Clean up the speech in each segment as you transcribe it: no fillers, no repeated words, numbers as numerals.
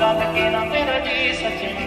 लगे ना मेरा जी सजनी।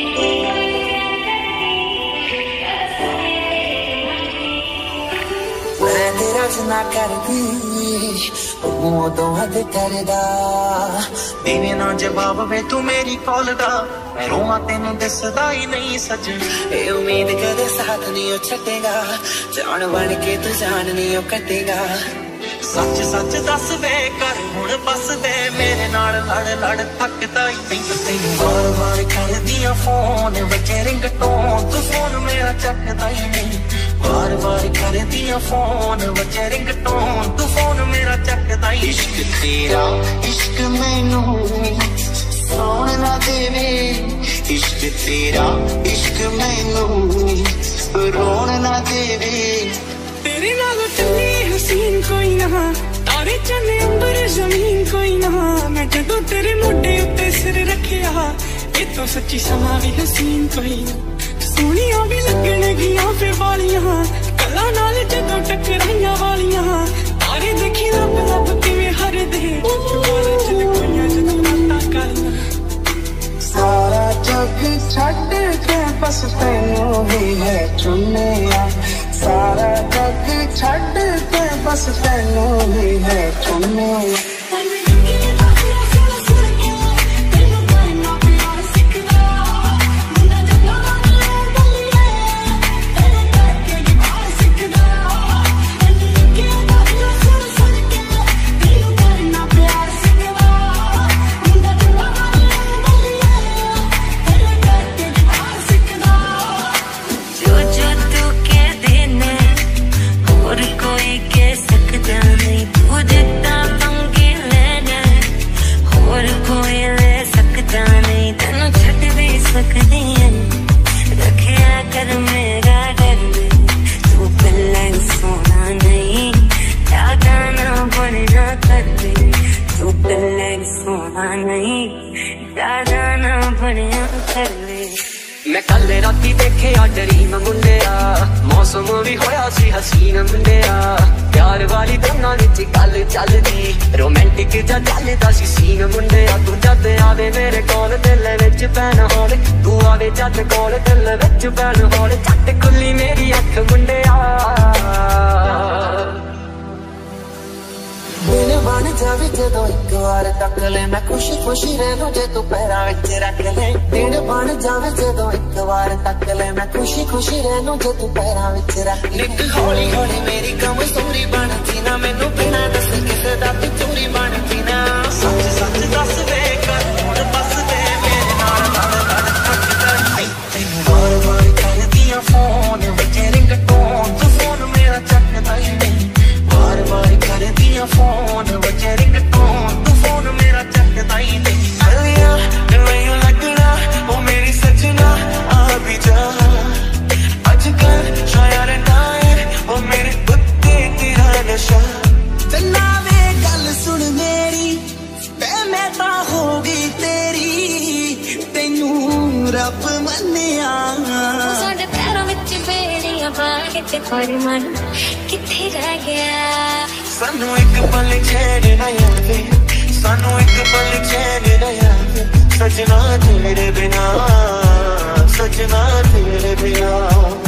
मैं तेरा सुना करदी मुँह तो हद करदा देवे ना जवाब वे तू मेरी कॉल दा मैं रोवां तेनू दसदा ही नहीं सजनी। ए उम्मीद कदे साथ नहीं छड्डेगा जान बन के तू जान नहीं कटेगा। सच सच दस वे कर हुण बस दे मेरे नाल लड़ लड़ थकदा ही नहीं। तैनू बार बार करदियां फोन बजे रिंगटोन तू फोन मेरा चकदा ही नहीं। बार बार करदियां फोन बजे रिंगटोन तू फोन मेरा चकदा ही। इश्क तेरा इश्क मैनू सोन ना देवे। इश्क तेरा इश्क मैनू रोन ना देवे। तेरे नाल चली हसीन कोई ना तारे चले अंबर जमीन कोई ना। मैं जदों तेरे मोढे उत्ते सिर रखिया ये तो सच्ची समा भी हसीन कोई ना। सोहणियां भी लगणगियां फिर वालियां गल्लां नाल जदों टकराइयां वालियां। तारे देखी लब लब किवें हरदे बालां च लकोइयां जदों रातां कालियां। सारा जग छड्ड के बस तैनू ही है चुनिया। सारा जग छड्ड के बस तैनू ही है चुनिया। मैं कल राती देखिया ड्रीम मुंडिया मौसम भी होया सी हसीन मुंडिया। प्यार वाली दोनों विच गल चलदी रोमांटिक जा चलदा सी सीन मुंडिया। तू जद आवे मेरे कोल दिल विच पैन होल तू आवे जद कोल दिल विच पैन होल झट खुली मेरी अख मुंडिया। दिल बन जावे जदों एक बार तक ले मैं खुशी खुशी रहूं जे तू पैरां विच रख ले। दिल बन जावे जदों एक बार तक ले मैं खुशी खुशी रहूं जे तू पैरां विच रख ले। निक हौली हौली मेरी कमजोरी बनती ना मैनू बिना दस किसे दा तू चोरी बनती ना। सच सच दस वे कर हुण बस दे मेरे नाल लड़ लड़ थकदा नहीं। तैनू बार बार करदियां फोन बजे रिंगटोन तू फोन मेरा चकदा ही नहीं। बार बार करदियां फोन बजे रिंगटोन तू फोन मेरा चकदा ही नहीं। चलिया मैनू लगना ओ मेरी सजना आ भी जा अजकल शायर नायर ओ मेरे उत्ते तेरा नशा। चन्ना वे गल सुन मेरी बे मैं तां हो गई तेरी तैनू रब मन्निया। साडे पैरां विच बेड़ियां पा के ते मन किथे रह गया। सानू एक पल चैन ना आवे सानू एक पल चैन ना आवे सजना तेरे बिना सजना तेरे बिना।